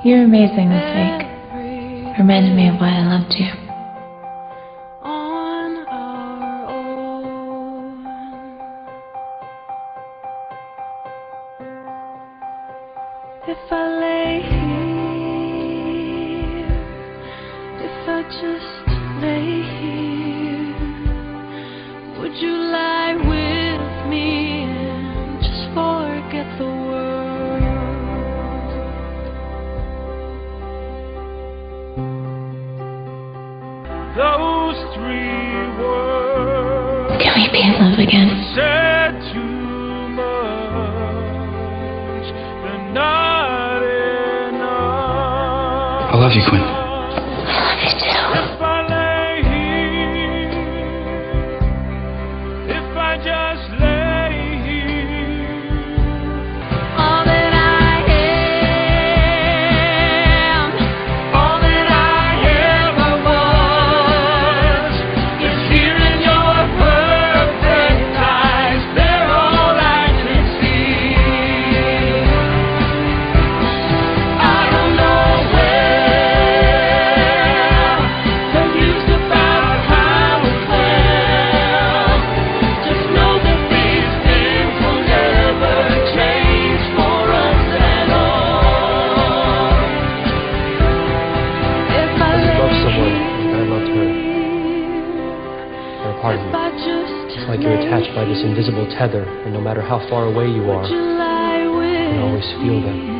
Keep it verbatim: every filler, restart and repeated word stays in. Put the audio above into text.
You're amazing this week. Reminded me of why I loved you. On our own. If I lay here, if I just lay here, would you lie with me and just forget the world? Those three words. Can we be in love again? Said too much, they're not enough. I love you, Quinn. I love you too. If I lay here, if I just lay here, all that I am, all that I ever was, is here in your perfect eyes. They're all I can see. I don't know where, confused about how it felt. Just know that these things will never change for us at all. If I As you love lay someone like I loved her, they're a part of if you. I just It's like you're attached by this invisible tether, and no matter how far away you are, would you lie you can with always feel them.